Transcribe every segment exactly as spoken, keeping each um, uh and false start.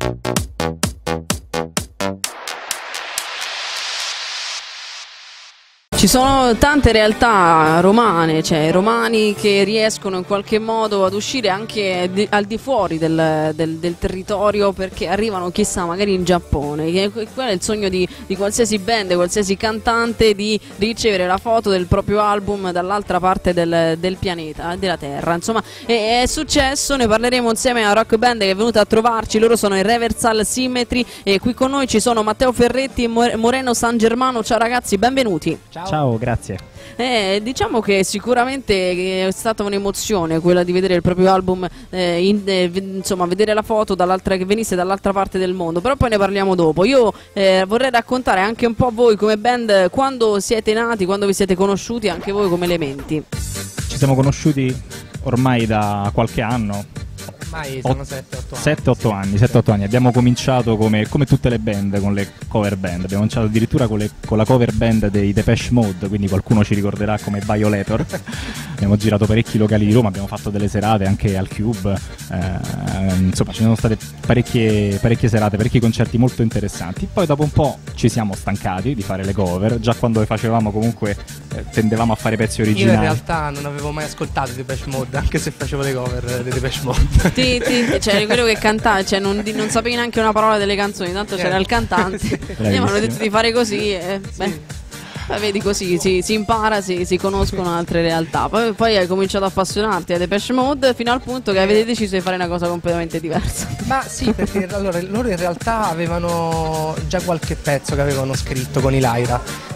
Ci sono tante realtà romane, cioè romani che riescono in qualche modo ad uscire anche di, al di fuori del, del, del territorio, perché arrivano chissà magari in Giappone, che quello è il sogno di, di qualsiasi band, qualsiasi cantante, di ricevere la foto del proprio album dall'altra parte del, del pianeta, della Terra. Insomma è, è successo, ne parleremo insieme a Rock Band che è venuta a trovarci. Loro sono i Reversal Symmetry e qui con noi ci sono Matteo Ferretti e Moreno San Germano. Ciao ragazzi, benvenuti. Ciao. Ciao, grazie. Eh, diciamo che sicuramente è stata un'emozione quella di vedere il proprio album, eh, in, eh, insomma vedere la foto dall'altra, che venisse dall'altra parte del mondo, però poi ne parliamo dopo. Io eh, vorrei raccontare anche un po' voi come band, quando siete nati, quando vi siete conosciuti, anche voi come Elementi. Ci siamo conosciuti ormai da qualche anno. Ormai sono sette otto anni. sette otto anni, sette otto anni. Abbiamo cominciato come, come tutte le band con le cover band. Abbiamo cominciato addirittura con, le, con la cover band dei Depeche Mode, quindi qualcuno ci ricorderà come Violator. Abbiamo girato parecchi locali di Roma, abbiamo fatto delle serate anche al Cube. Eh, insomma, ci sono state parecchie, parecchie serate, parecchi concerti molto interessanti. Poi dopo un po' ci siamo stancati di fare le cover. Già quando le facevamo comunque eh, tendevamo a fare pezzi originali. Io in realtà non avevo mai ascoltato i Depeche Mode, anche se facevo le cover dei Depeche Mode. Ti, ti, cioè quello che cantava, cioè non, di, non sapevi neanche una parola delle canzoni, tanto yeah. C'era il cantante. Sì. Mi hanno detto di fare così e beh, sì. Beh, vedi così si, si impara, si, si conoscono altre realtà. Poi, poi hai cominciato a appassionarti a Depeche Mode fino al punto che avete deciso di fare una cosa completamente diversa. Ma sì, perché allora loro in realtà avevano già qualche pezzo che avevano scritto con i Lyra.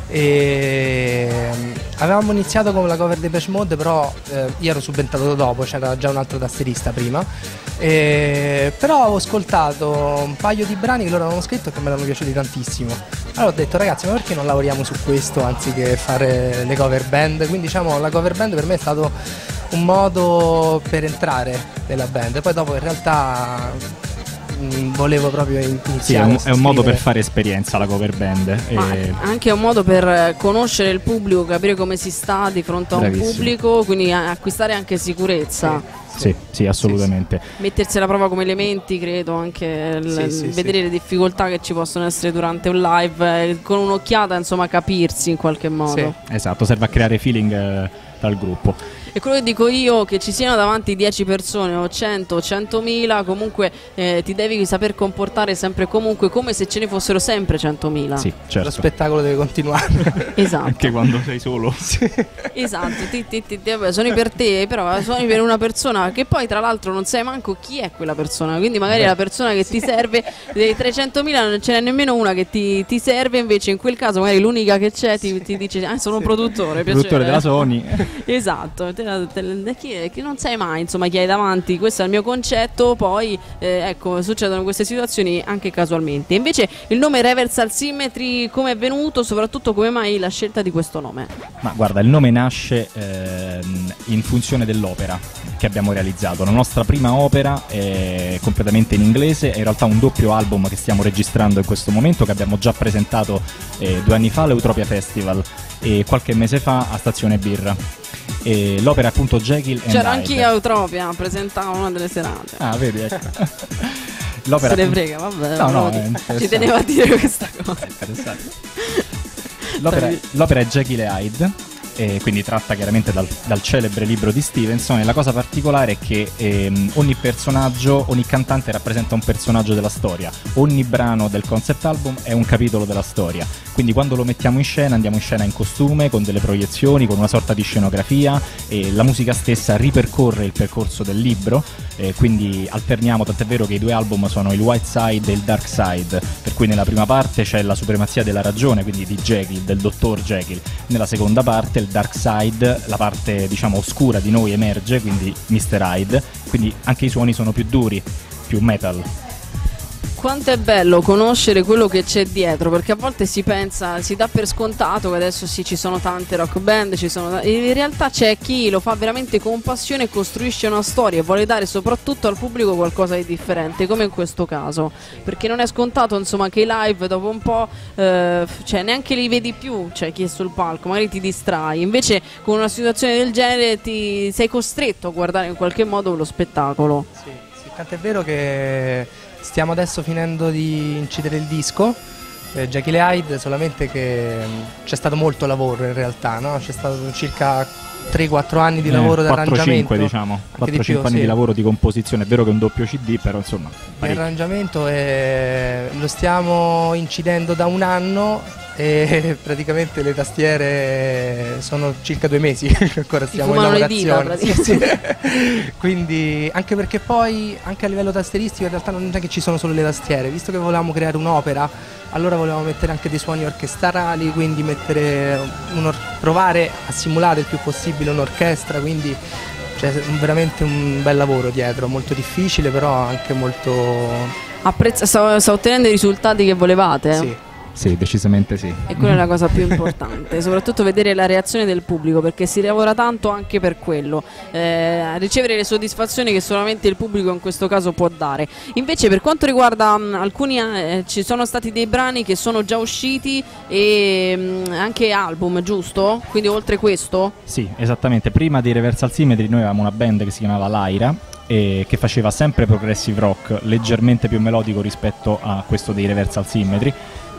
E avevamo iniziato con la cover dei Depeche Mode, però eh, io ero subentrato dopo, c'era già un altro tastierista prima. E però ho ascoltato un paio di brani che loro avevano scritto e che mi erano piaciuti tantissimo. Allora ho detto ragazzi, ma perché non lavoriamo su questo anziché fare le cover band? Quindi diciamo la cover band per me è stato un modo per entrare nella band. Poi dopo in realtà mh, volevo proprio iniziare. Sì, è un, è un modo per fare esperienza la cover band. E... anche un modo per conoscere il pubblico, capire come si sta di fronte a un Bravissimo. pubblico, quindi acquistare anche sicurezza. Sì. Sì, sì, assolutamente. Sì, sì. Mettersi alla prova come Elementi, credo, anche il, sì, sì, vedere sì. le difficoltà che ci possono essere durante un live, eh, con un'occhiata, insomma, capirsi in qualche modo. Sì, esatto, serve a creare feeling eh, dal gruppo. E quello che dico io, che ci siano davanti dieci persone o cento o centomila, comunque eh, ti devi saper comportare sempre e comunque come se ce ne fossero sempre centomila. Sì, certo. Lo spettacolo deve continuare. Esatto. Anche quando sei solo. Sì. Esatto, ti, ti, ti, ti, vabbè, suoni per te, però suoni per una persona che poi tra l'altro non sai manco chi è quella persona, quindi magari Beh. la persona che ti serve, dei trecentomila non ce n'è nemmeno una che ti, ti serve, invece in quel caso magari l'unica che c'è ti, ti dice ah, sono un produttore, produttore della Sony. Esatto. Chi, chi non sai mai insomma chi hai davanti, questo è il mio concetto. Poi eh, ecco, succedono queste situazioni anche casualmente. Invece il nome Reversal Symmetry come è venuto, soprattutto come mai la scelta di questo nome? Ma guarda, il nome nasce eh, in funzione dell'opera che abbiamo realizzato. La nostra prima opera è completamente in inglese, è in realtà un doppio album che stiamo registrando in questo momento, che abbiamo già presentato eh, due anni fa all'Eutropia Festival e qualche mese fa a Stazione Birra. E l'opera è appunto Jekyll and C'era Hyde. anch'io a Eutropia, presentavo una delle serate. Ah, vedi, ecco. L'opera se ne frega, vabbè. No, no, ci tenevo a dire questa cosa. È interessante. L'opera, l'opera è Jekyll e Hyde, e quindi tratta chiaramente dal, dal celebre libro di Stevenson, e la cosa particolare è che ehm, ogni personaggio, ogni cantante rappresenta un personaggio della storia, ogni brano del concept album è un capitolo della storia, quindi quando lo mettiamo in scena andiamo in scena in costume, con delle proiezioni, con una sorta di scenografia, e la musica stessa ripercorre il percorso del libro, e quindi alterniamo, tant'è vero che i due album sono il White Side e il Dark Side, per cui nella prima parte c'è la supremazia della ragione, quindi di Jekyll, del dottor Jekyll, nella seconda parte il Dark Side, la parte diciamo oscura di noi emerge, quindi mister Hyde, quindi anche i suoni sono più duri, più metal. Quanto è bello conoscere quello che c'è dietro, perché a volte si pensa, si dà per scontato che adesso sì, ci sono tante rock band, ci sono, in realtà c'è chi lo fa veramente con passione e costruisce una storia e vuole dare soprattutto al pubblico qualcosa di differente, come in questo caso, perché non è scontato insomma che i live dopo un po' eh, cioè neanche li vedi più, cioè chi è sul palco, magari ti distrai, invece con una situazione del genere ti sei costretto a guardare in qualche modo lo spettacolo. Sì, sì, tanto è vero che Stiamo adesso finendo di incidere il disco, eh, Jekyll e Hyde, solamente che mh, c'è stato molto lavoro in realtà, no? C'è stato circa tre quattro anni di lavoro eh, d'arrangiamento. quattro cinque diciamo, quattro cinque anni sì. di lavoro di composizione, è vero che è un doppio C D, però insomma. Di arrangiamento e lo stiamo incidendo da un anno e praticamente le tastiere sono circa due mesi che ancora stiamo in lavorazione. Sì, sì. Quindi anche perché poi anche a livello tasteristico in realtà non è che ci sono solo le tastiere, visto che volevamo creare un'opera, allora volevamo mettere anche dei suoni orchestrali, quindi mettere un provare a simulare il più possibile un'orchestra, quindi c'è veramente un bel lavoro dietro, molto difficile però anche molto... Apprezza, sta, sta ottenendo i risultati che volevate? Sì. Sì, decisamente sì. E quella è la cosa più importante, soprattutto vedere la reazione del pubblico, perché si lavora tanto anche per quello, eh, ricevere le soddisfazioni che solamente il pubblico in questo caso può dare. Invece per quanto riguarda mh, alcuni, eh, ci sono stati dei brani che sono già usciti e mh, anche album, giusto? Quindi oltre questo? Sì, esattamente. Prima di Reversal Symmetry noi avevamo una band che si chiamava Lyra, e che faceva sempre progressive rock, leggermente più melodico rispetto a questo dei Reversal Symmetry.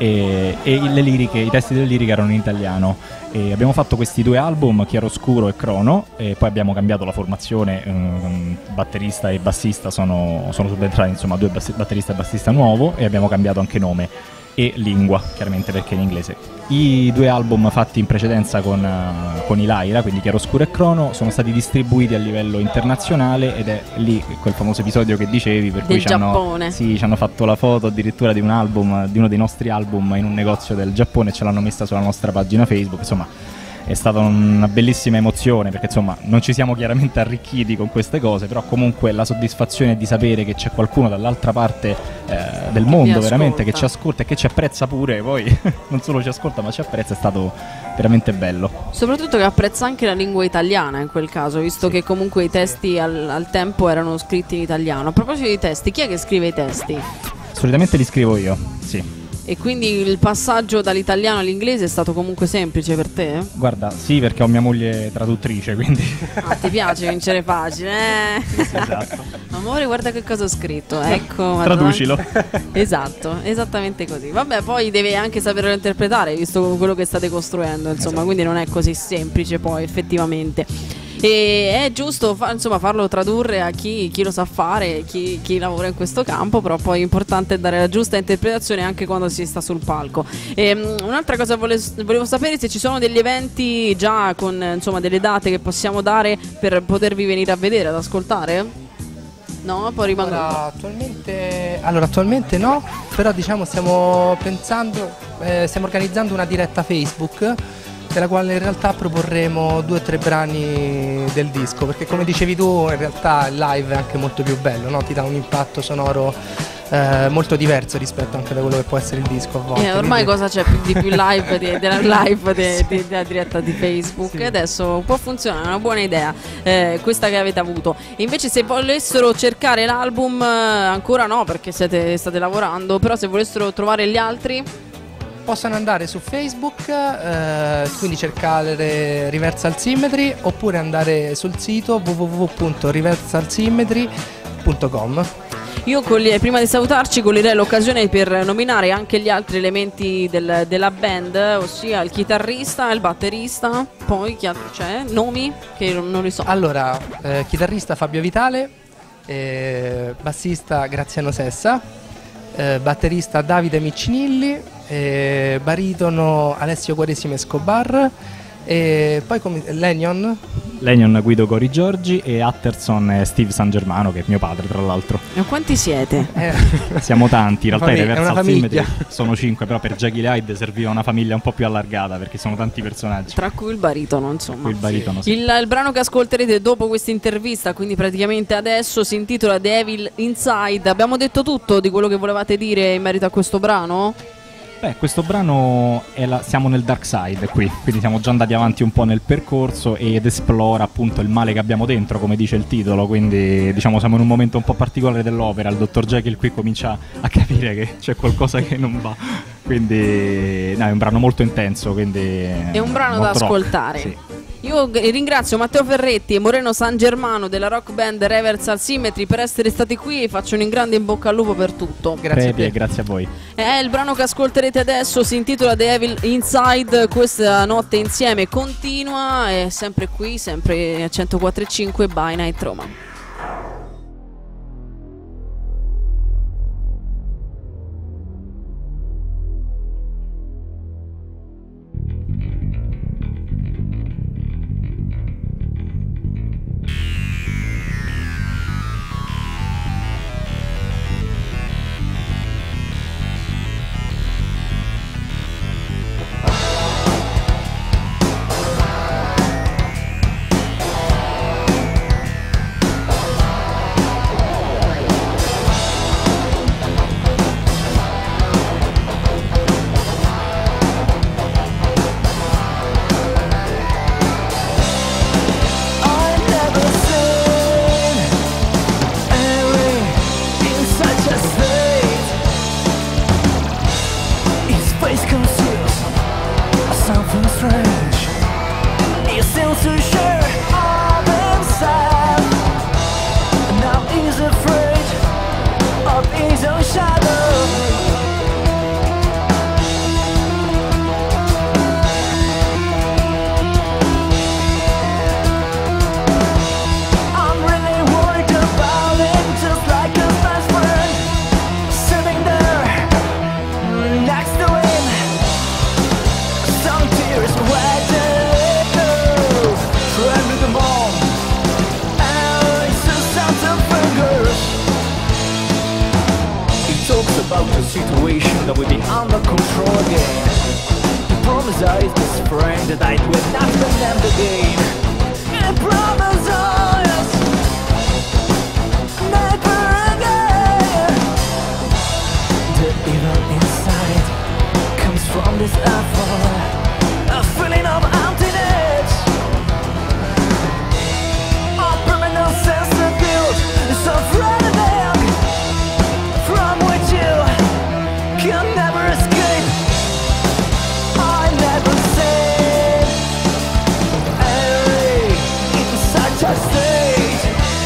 E, e le liriche, i testi delle liriche erano in italiano. E abbiamo fatto questi due album, Chiaroscuro e Crono, e poi abbiamo cambiato la formazione, um, batterista e bassista sono, sono subentrati, insomma due bass- batterista e bassista nuovo, e abbiamo cambiato anche nome e lingua, chiaramente perché in inglese. I due album fatti in precedenza con, uh, con i Lyra, quindi Chiaroscuro e Crono, sono stati distribuiti a livello internazionale, ed è lì quel famoso episodio che dicevi, per del cui ci hanno, sì, ci hanno fatto la foto addirittura di un album, di uno dei nostri album in un negozio del Giappone, e ce l'hanno messa sulla nostra pagina Facebook. Insomma, è stata una bellissima emozione, perché insomma non ci siamo chiaramente arricchiti con queste cose, però comunque la soddisfazione di sapere che c'è qualcuno dall'altra parte eh, del mondo veramente che ci ascolta e che ci apprezza pure, poi non solo ci ascolta ma ci apprezza, è stato veramente bello. Soprattutto che apprezza anche la lingua italiana in quel caso, visto sì, che comunque i testi al, al tempo erano scritti in italiano. A proposito di testi, chi è che scrive i testi? Solitamente li scrivo io, sì. E quindi il passaggio dall'italiano all'inglese è stato comunque semplice per te? Guarda, sì, perché ho mia moglie traduttrice, quindi... Ah, ti piace vincere facile, eh? Sì, esatto. Amore, guarda che cosa ho scritto, ecco. Traducilo. Madonna. Esatto, esattamente così. Vabbè, poi deve anche saperlo interpretare, visto quello che state costruendo, insomma, esatto. Quindi non è così semplice poi, effettivamente. E è giusto fa, insomma, farlo tradurre a chi, chi lo sa fare, chi, chi lavora in questo campo, però poi è importante dare la giusta interpretazione anche quando si sta sul palco. E, um, un'altra cosa vole, volevo sapere se ci sono degli eventi già con, insomma, delle date che possiamo dare per potervi venire a vedere, ad ascoltare? No, poi rimango. Allora, attualmente, allora, attualmente no, però diciamo stiamo pensando, eh, stiamo organizzando una diretta Facebook, della quale in realtà proporremo due o tre brani del disco, perché come dicevi tu in realtà il live è anche molto più bello, no? Ti dà un impatto sonoro eh, molto diverso rispetto anche da quello che può essere il disco a volte. Eh, ormai quindi... cosa c'è più di più live di, della live de, sì. de, della diretta di Facebook? Sì. Adesso può funzionare, è una buona idea eh, questa che avete avuto. Invece se volessero cercare l'album, eh, ancora no perché siete, state lavorando, però se volessero trovare gli altri... Possono andare su Facebook, eh, quindi cercare Reversal Symmetry, oppure andare sul sito w w w punto reversal symmetry punto com. Io cogli- prima di salutarci coglierei l'occasione per nominare anche gli altri elementi del, della band, ossia il chitarrista, il batterista, poi chi altro c'è? Nomi? Che non, non li so. Allora, eh, chitarrista Fabio Vitale, eh, bassista Graziano Sessa, eh, batterista Davide Miccinilli, eh, baritono Alessio Quaresima Escobar, e poi come Lenion Lenion Guido Gori Giorgi e Atterson e Steve San Germano, che è mio padre tra l'altro. E quanti siete? Eh. Siamo tanti, in realtà i Reversal Symmetry sono cinque, però per Jekyll e Hyde serviva una famiglia un po' più allargata perché sono tanti personaggi. Tra cui il baritono, insomma. Il, baritono, sì. il, il brano che ascolterete dopo questa intervista, quindi praticamente adesso, si intitola Devil Inside. Abbiamo detto tutto di quello che volevate dire in merito a questo brano? Beh, questo brano è la, siamo nel dark side qui, quindi siamo già andati avanti un po' nel percorso ed esplora appunto il male che abbiamo dentro, come dice il titolo, quindi diciamo siamo in un momento un po' particolare dell'opera, il dottor Jekyll qui comincia a capire che c'è qualcosa che non va, quindi no, è un brano molto intenso, quindi è un brano da ascoltare. Sì. Io ringrazio Matteo Ferretti e Moreno San Germano della rock band Reversal Symmetry per essere stati qui e faccio un grande in bocca al lupo per tutto. Grazie a te. Grazie a voi. Eh, il brano che ascolterete adesso si intitola The Evil Inside. Questa notte insieme continua, è sempre qui, sempre a centoquattro e cinque by Night Roma. About the situation that will be under control again. He promised his friend that I will not condemn the game. And promise us never again. The evil inside comes from this effort, a feeling of emptiness, a permanent sense of guilt, so frightening, from which you can never escape. I never said Harry in such a state.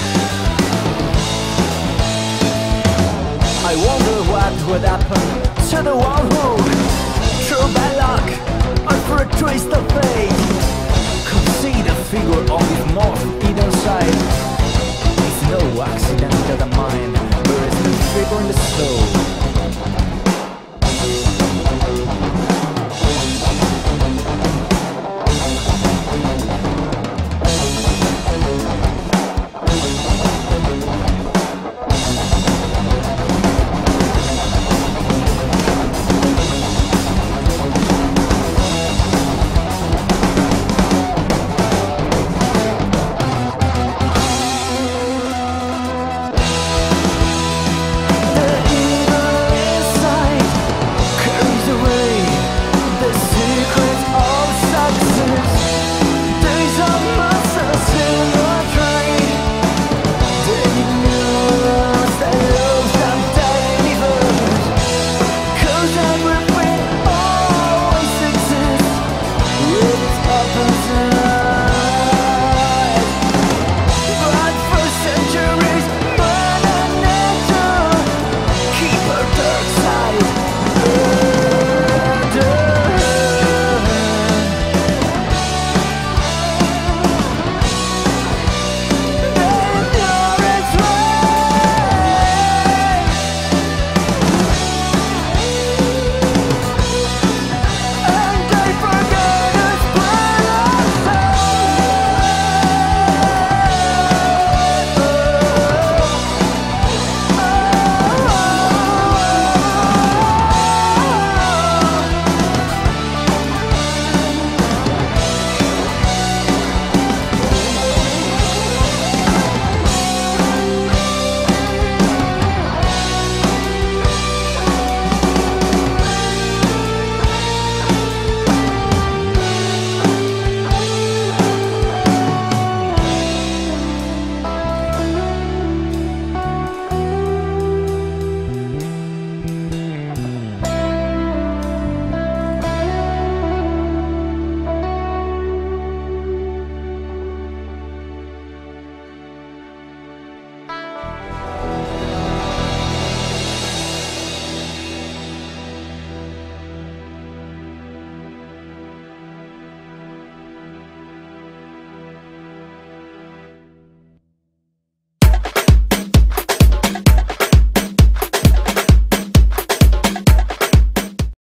I wonder what would happen to the one who, through bad luck or for a twist of fate, could see the figure of his most hidden side. It's no accident that the mind, there is no figure in the soul.